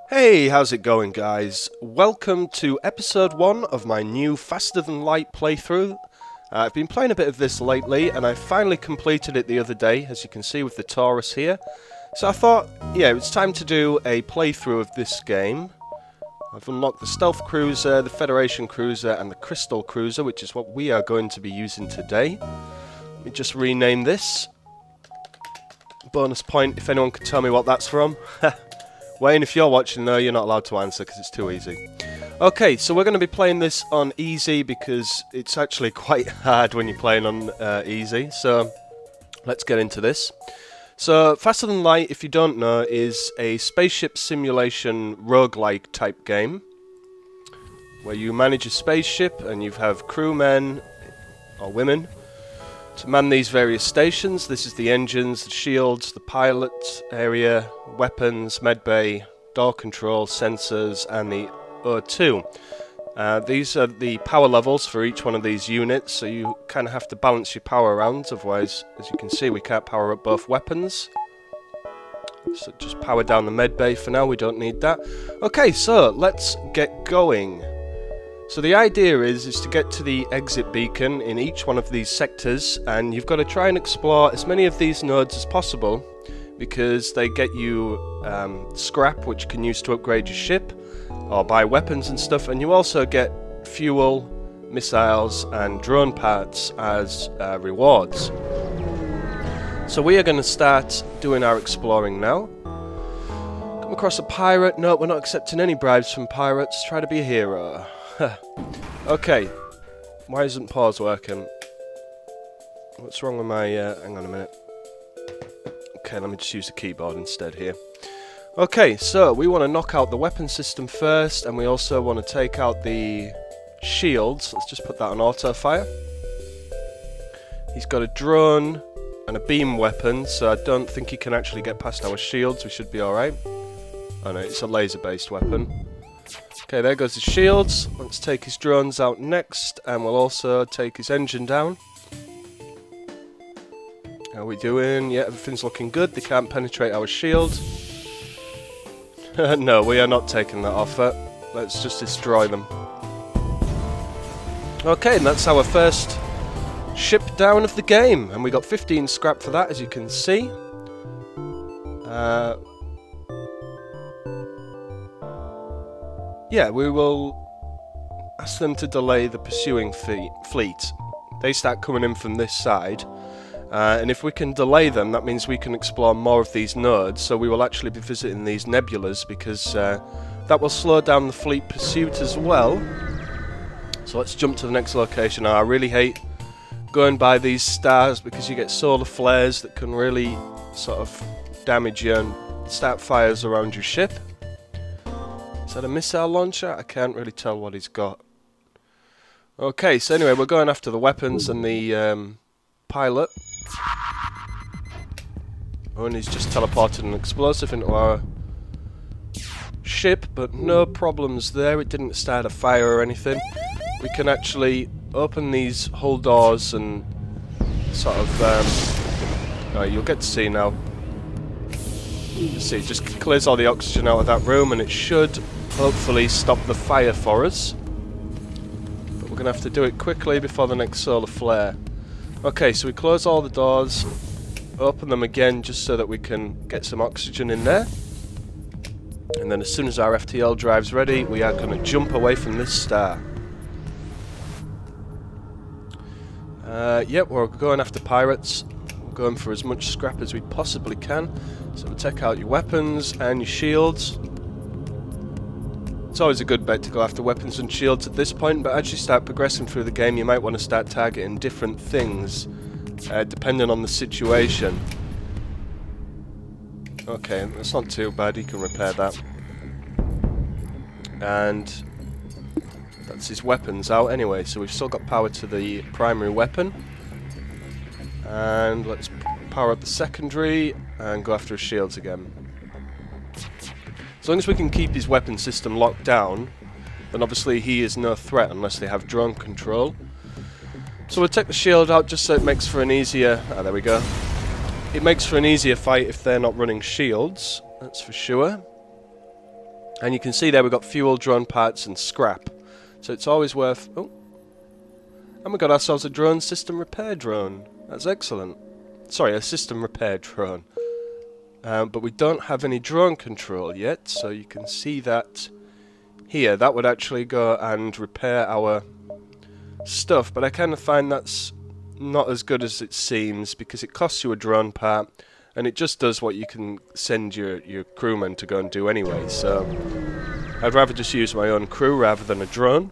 Hey, how's it going, guys? Welcome to episode 1 of my new Faster Than Light playthrough. I've been playing a bit of this lately, and I finally completed it the other day, as you can see with the Taurus here. So I thought, yeah, it's time to do a playthrough of this game. I've unlocked the Stealth Cruiser, the Federation Cruiser, and the Crystal Cruiser, which is what we are going to be using today. Let me just rename this. Bonus point if anyone can tell me what that's from. Wayne, if you're watching, no, you're not allowed to answer because it's too easy. Okay, so we're going to be playing this on easy because it's actually quite hard when you're playing on easy. So let's get into this. So Faster Than Light, if you don't know, is a spaceship simulation roguelike type game where you manage a spaceship and you have crewmen or women to man these various stations. This is the engines, the shields, the pilot area, weapons, medbay, door control, sensors, and the O2. These are the power levels for each one of these units, so you kind of have to balance your power around, otherwise, as you can see, we can't power up both weapons. So just power down the medbay for now, we don't need that. Okay, so let's get going. So the idea is to get to the exit beacon in each one of these sectors, and you've got to try and explore as many of these nodes as possible because they get you scrap, which you can use to upgrade your ship or buy weapons and stuff, and you also get fuel, missiles and drone parts as rewards. So we are going to start doing our exploring now. Come across a pirate. No, we're not accepting any bribes from pirates. Try to be a hero. Okay, why isn't pause working? What's wrong with my, hang on a minute. Okay, let me just use the keyboard instead here. Okay, so we want to knock out the weapon system first, and we also want to take out the shields. Let's just put that on auto fire. He's got a drone and a beam weapon, so I don't think he can actually get past our shields. We should be alright. Oh no, it's a laser based weapon. Okay, there goes his shields. Let's take his drones out next, and we'll also take his engine down. How are we doing? Yeah, everything's looking good. They can't penetrate our shield. No, we are not taking that offer. Let's just destroy them. Okay, and that's our first ship down of the game, and we got 15 scrap for that, as you can see. Yeah, we will ask them to delay the pursuing fleet. They start coming in from this side, and if we can delay them, that means we can explore more of these nodes, so we will actually be visiting these nebulas, because that will slow down the fleet pursuit as well. So let's jump to the next location. Now, I really hate going by these stars, because you get solar flares that can really sort of damage you and start fires around your ship. Is that a missile launcher? I can't really tell what he's got. Okay, so anyway, we're going after the weapons and the pilot. Oh, and he's just teleported an explosive into our ship, but no problems there. It didn't start a fire or anything. We can actually open these hull doors and sort of... oh, you'll get to see now. You see, it just clears all the oxygen out of that room, and it should hopefully stop the fire for us. But we're going to have to do it quickly before the next solar flare. Okay, so we close all the doors, open them again just so that we can get some oxygen in there. And then as soon as our FTL drive's ready, we are going to jump away from this star. Yep, we're going after pirates. We're going for as much scrap as we possibly can. So we'll take out your weapons and your shields. It's always a good bet to go after weapons and shields at this point, but as you start progressing through the game, you might want to start targeting different things, depending on the situation. Okay, that's not too bad, he can repair that. And that's his weapons out anyway, so we've still got power to the primary weapon. And let's power up the secondary and go after his shields again. As long as we can keep his weapon system locked down, then obviously he is no threat unless they have drone control. So we'll take the shield out just so it makes for an easier... ah, there we go. It makes for an easier fight if they're not running shields, that's for sure. And you can see there we've got fuel, drone parts and scrap. So it's always worth... Oh. And we got ourselves a drone system repair drone. That's excellent. Sorry, a system repair drone. But we don't have any drone control yet, so you can see that here. That would actually go and repair our stuff, but I kind of find that's not as good as it seems, because it costs you a drone part, and it just does what you can send your crewmen to go and do anyway, so I'd rather just use my own crew rather than a drone.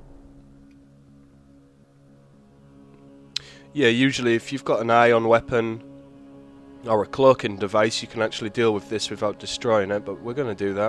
Yeah, usually if you've got an ion weapon or a cloaking device, you can actually deal with this without destroying it, but we're going to do that.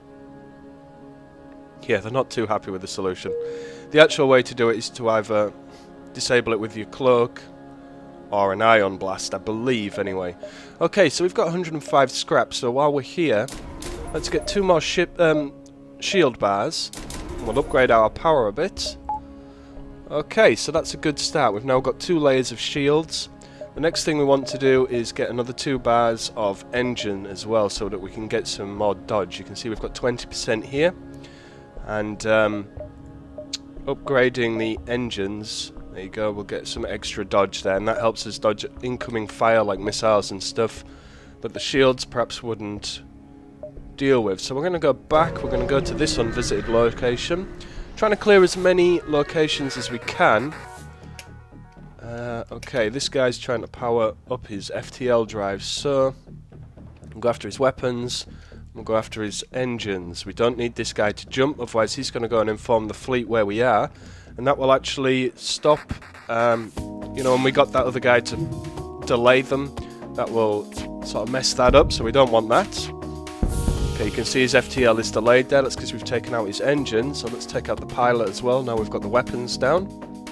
Yeah, they're not too happy with the solution. The actual way to do it is to either disable it with your cloak or an ion blast, I believe, anyway. Okay, so we've got 105 scrap, so while we're here, let's get 2 more shield bars. We'll upgrade our power a bit. Okay, so that's a good start. We've now got 2 layers of shields. The next thing we want to do is get another 2 bars of engine as well, so that we can get some more dodge. You can see we've got 20% here. And upgrading the engines, there you go, we'll get some extra dodge there, and that helps us dodge incoming fire like missiles and stuff that the shields perhaps wouldn't deal with. So we're going to go back, we're going to go to this unvisited location, trying to clear as many locations as we can. Okay, this guy's trying to power up his FTL drive, so we'll go after his weapons. We'll go after his engines. We don't need this guy to jump, otherwise he's going to go and inform the fleet where we are, and that will actually stop, you know, when we got that other guy to delay them, that will sort of mess that up, so we don't want that. Okay, you can see his FTL is delayed there, that's because we've taken out his engine, so let's take out the pilot as well. Now we've got the weapons down,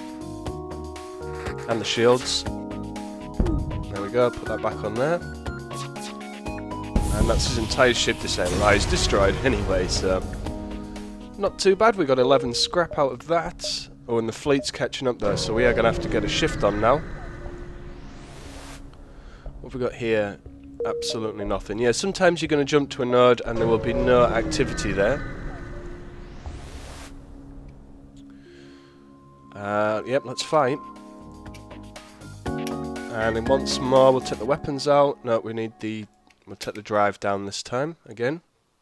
and the shields. There we go, put that back on there. And that's his entire ship disabled. Destroyed anyway, so not too bad. We got 11 scrap out of that. Oh, and the fleet's catching up there, so we are going to have to get a shift on now. What have we got here? Absolutely nothing. Yeah, sometimes you're going to jump to a node and there will be no activity there. Yep, that's fine. And then once more, we'll take the weapons out. No, we need the... We'll take the drive down this time, again.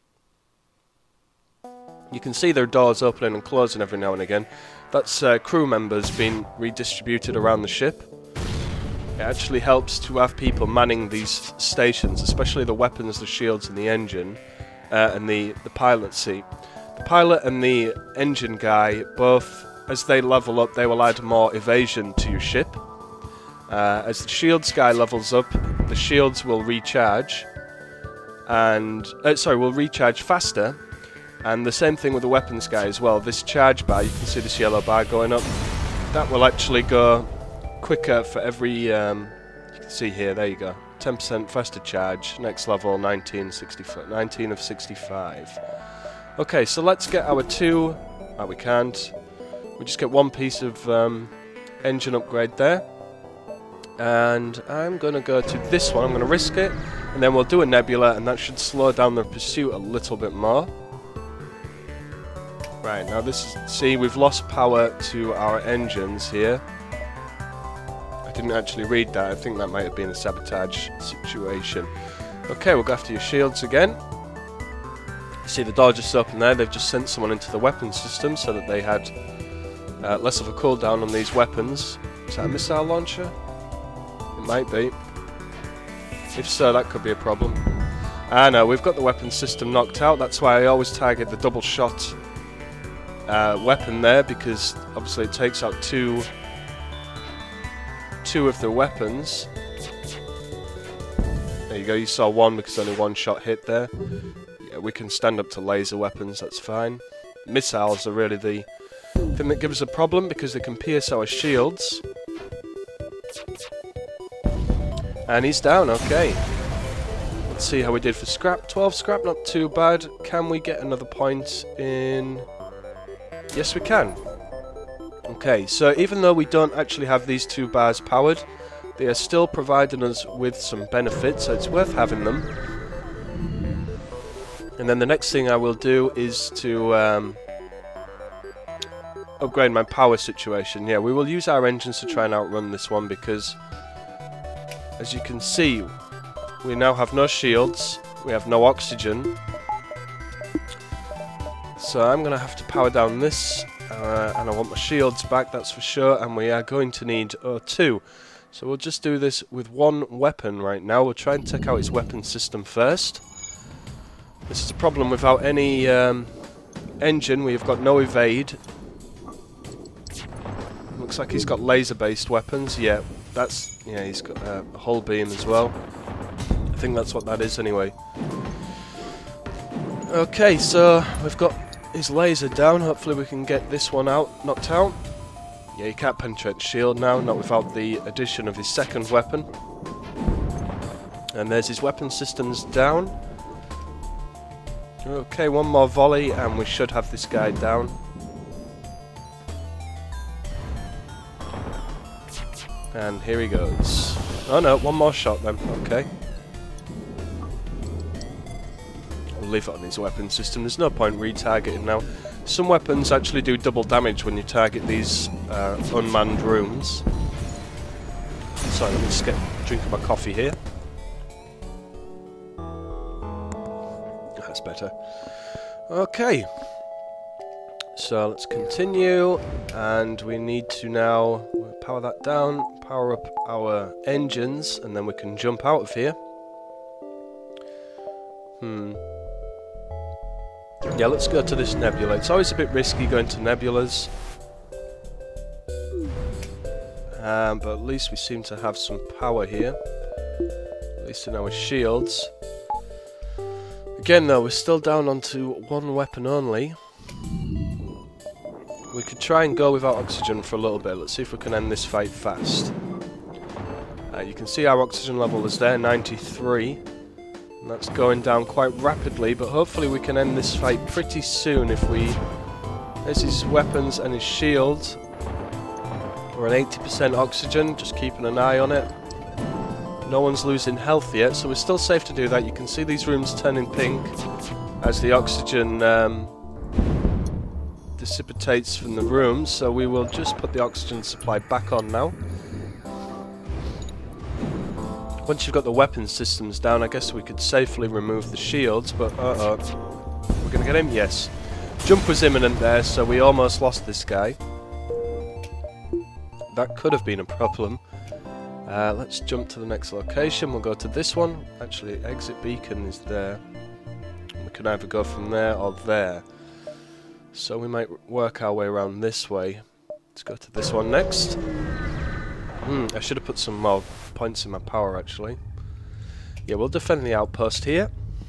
You can see their doors opening and closing every now and again. That's crew members being redistributed around the ship. It actually helps to have people manning these stations, especially the weapons, the shields and the engine, and the pilot seat. The pilot and the engine guy, both, as they level up, they will add more evasion to your ship. As the shields guy levels up, the shields will recharge, and will recharge faster, and the same thing with the weapons guy as well. This charge bar, you can see this yellow bar going up, that will actually go quicker for every, you can see here, there you go, 10% faster charge, next level 19 of 65. Okay, so let's get our 2, we can't, we just get 1 piece of engine upgrade there. And I'm going to go to this one, I'm going to risk it, and then we'll do a nebula, and that should slow down the pursuit a little bit more. Right, now this is, see, we've lost power to our engines here. I didn't actually read that, I think that might have been a sabotage situation. Okay, we'll go after your shields again. You see the door just open there, they've just sent someone into the weapon system so that they had less of a cooldown on these weapons. Is that a missile launcher? It might be. If so, that could be a problem. Ah no, we've got the weapon system knocked out. That's why I always target the double shot weapon there, because obviously it takes out two of the weapons. There you go, you saw one because only 1 shot hit there. Yeah, we can stand up to laser weapons, that's fine. Missiles are really the thing that gives us a problem because they can pierce our shields. And he's down, okay. Let's see how we did for scrap. 12 scrap, not too bad. Can we get another point in? Yes, we can. Okay, so even though we don't actually have these 2 bars powered, they are still providing us with some benefits, so it's worth having them. And then the next thing I will do is to upgrade my power situation. Yeah, we will use our engines to try and outrun this one because, as you can see, we now have no shields, we have no oxygen. So I'm going to have to power down this, and I want my shields back, that's for sure, and we are going to need O2. So we'll just do this with one weapon right now. We'll try and take out his weapon system first. This is a problem without any engine. We've got no evade. Looks like he's got laser-based weapons. Yeah, he's got a hull beam as well. I think that's what that is anyway. Okay, so we've got his laser down. Hopefully we can get this one knocked out. Yeah, he can't penetrate the shield now, not without the addition of his second weapon. And there's his weapon systems down. Okay, one more volley and we should have this guy down. And here he goes. Oh no, one more shot then, okay. We'll leave it on his weapon system, there's no point retargeting now. Some weapons actually do double damage when you target these unmanned rooms. Sorry, let me just get a drink of my coffee here. That's better. Okay. So let's continue, and we need to now power that down, power up our engines, and then we can jump out of here. Yeah, let's go to this nebula. It's always a bit risky going to nebulas. But at least we seem to have some power here. At least in our shields. Again though, we're still down onto one weapon only. We could try and go without oxygen for a little bit. Let's see if we can end this fight fast. You can see our oxygen level is there, 93. And that's going down quite rapidly, but hopefully we can end this fight pretty soon if we... There's his weapons and his shield. We're at 80% oxygen, just keeping an eye on it. No one's losing health yet, so we're still safe to do that. You can see these rooms turning pink as the oxygen dissipates from the room, so we will just put the oxygen supply back on now. Once you've got the weapon systems down, I guess we could safely remove the shields, but we're gonna get him? Yes. Jump was imminent there, so we almost lost this guy. That could have been a problem. Let's jump to the next location. We'll go to this one. Actually, exit beacon is there. We can either go from there or there. So we might work our way around this way. Let's go to this one next. I should have put some more points in my power actually. Yeah, we'll defend the outpost here.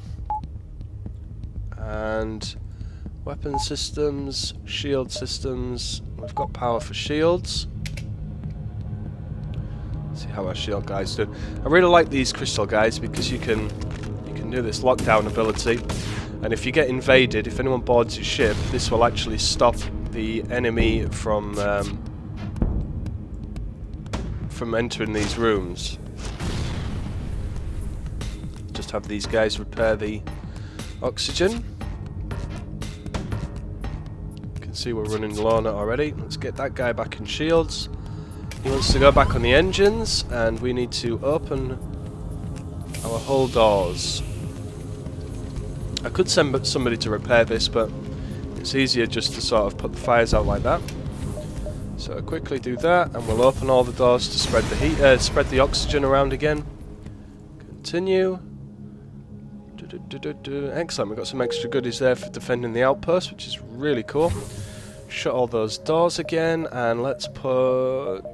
And weapon systems, shield systems. We've got power for shields. See how our shield guys do. I really like these crystal guys because you can do this lockdown ability. And if you get invaded, if anyone boards your ship, this will actually stop the enemy from entering these rooms. Just have these guys repair the oxygen. You can see we're running low on it already. Let's get that guy back in shields. He wants to go back on the engines, and we need to open our hull doors. I could send somebody to repair this, but it's easier just to sort of put the fires out like that. So I'll quickly do that, and we'll open all the doors to spread the heat, spread the oxygen around again. Continue. Excellent, we've got some extra goodies there for defending the outpost, which is really cool. Shut all those doors again, and let's put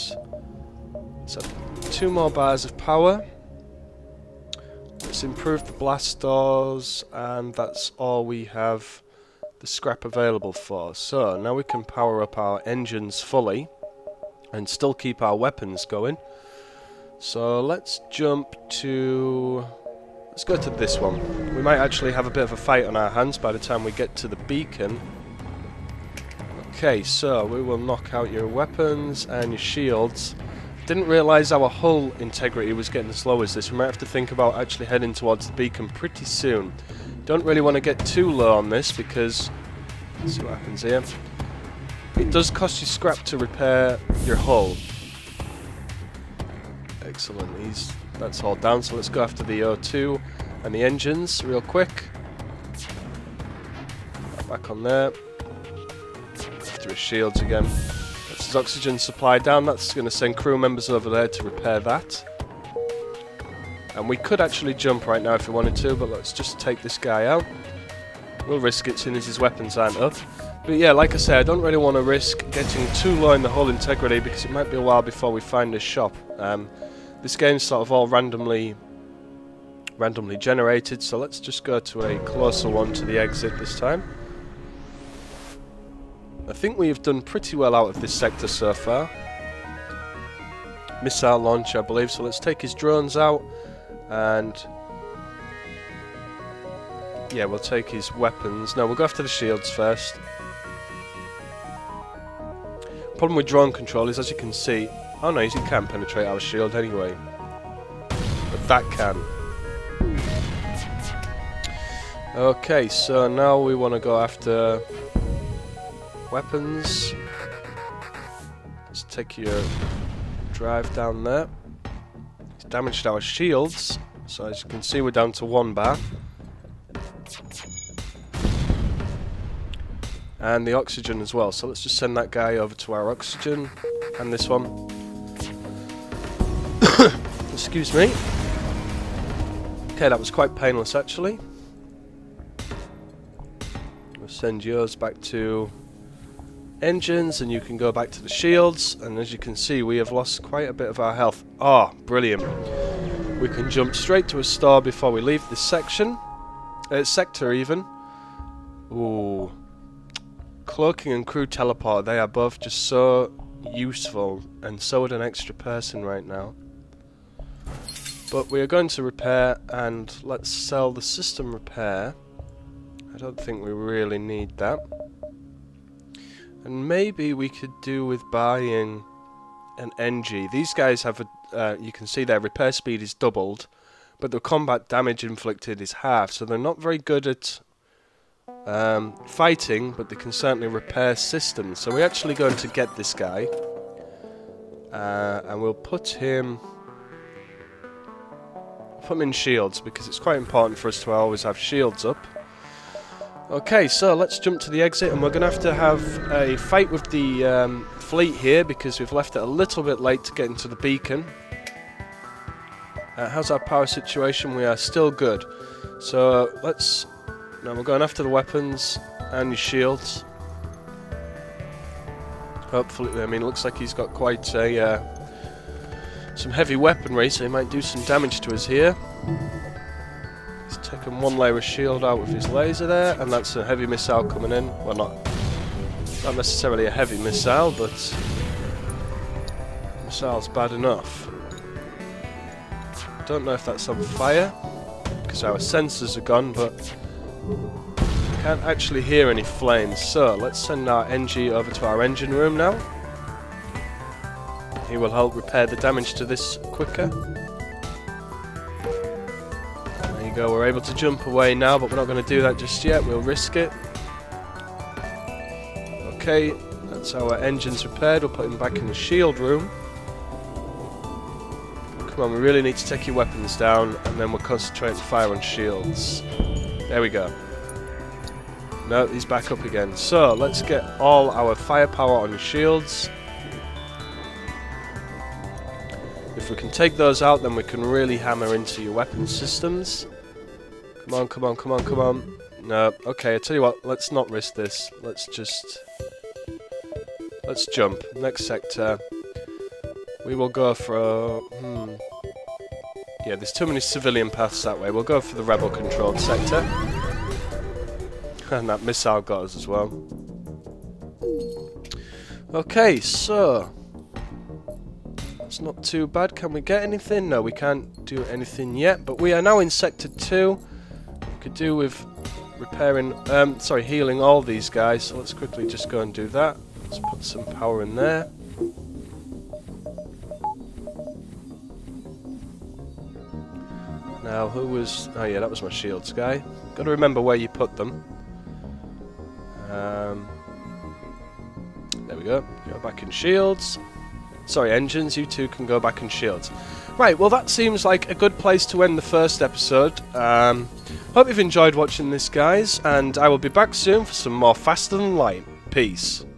2 more bars of power. Let's improve the blast doors, and that's all we have the scrap available for. So now we can power up our engines fully and still keep our weapons going. So let's jump to... let's go to this one. We might actually have a bit of a fight on our hands by the time we get to the beacon. Okay, so we will knock out your weapons and your shields. Didn't realise our hull integrity was getting as low as this. We might have to think about actually heading towards the beacon pretty soon. Don't really want to get too low on this because, let's see what happens here. It does cost you scrap to repair your hull. Excellent, that's all down, so let's go after the O2 and the engines real quick. Back on there. After his shields again. That's his oxygen supply down, that's going to send crew members over there to repair that. And we could actually jump right now if we wanted to, but let's just take this guy out. We'll risk it soon as his weapons aren't up. But yeah, like I said, I don't really want to risk getting too low in the hull integrity because it might be a while before we find a shop. This game's sort of all randomly generated, so let's just go to a closer one to the exit this time. I think we have done pretty well out of this sector so far. Missile launch, I believe, so let's take his drones out. And yeah, we'll take his weapons. No, we'll go after the shields first. Problem with drone control is, as you can see, oh no, he can't penetrate our shield anyway, but that can. Okay, so now we want to go after weapons. Let's take your drive down there. Damaged our shields, so as you can see we're down to 1 bar. And the oxygen as well, so let's just send that guy over to our oxygen, and this one. Excuse me. Okay, that was quite painless actually. We'll send yours back to engines, and you can go back to the shields, and as you can see we have lost quite a bit of our health. Oh, brilliant. We can jump straight to a store before we leave this section. Sector even. Ooh. Cloaking and crew teleport, they are both just so useful, and so would an extra person right now. But we are going to repair, and let's sell the system repair. I don't think we really need that. And maybe we could do with buying an NG. These guys have a, you can see their repair speed is doubled, but the combat damage inflicted is half, so they're not very good at fighting, but they can certainly repair systems. So we're actually going to get this guy, and we'll put him in shields, because it's quite important for us to always have shields up. Okay, so let's jump to the exit, and we're going to have a fight with the fleet here, because we've left it a little bit late to get into the beacon. How's our power situation? We are still good. So let's... Now we're going after the weapons and your shields. Hopefully, I mean, it looks like he's got quite a some heavy weaponry, so he might do some damage to us here. He's taken 1 layer of shield out with his laser there, and that's a heavy missile coming in. Well, not necessarily a heavy missile, but missile's bad enough. Don't know if that's on fire, because our sensors are gone, but can't actually hear any flames. So let's send our NG over to our engine room now. He will help repair the damage to this quicker. There you go, we're able to jump away now, but we're not going to do that just yet, we'll risk it. Okay, that's our engines repaired, we'll put him back in the shield room. Come on, we really need to take your weapons down, and then we'll concentrate and fire on shields. There we go. No, he's back up again. So, let's get all our firepower on your shields. If we can take those out, then we can really hammer into your weapon systems. Come on, come on, come on, come on. No, okay, I tell you what, let's not risk this. Let's jump. Next sector. We will go for... Yeah, there's too many civilian paths that way. We'll go for the rebel-controlled sector. And that missile got us as well. Okay, so... That's not too bad. Can we get anything? No, we can't do anything yet. But we are now in Sector 2. We could do with repairing... healing all these guys. So let's quickly just go and do that. Let's put some power in there. Now hell, who was... Oh yeah, that was my shields guy. Got to remember where you put them. There we go. Go back in shields. Sorry, engines, you two can go back in shields. Right, well that seems like a good place to end the first episode. Hope you've enjoyed watching this, guys, and I will be back soon for some more Faster Than Light. Peace.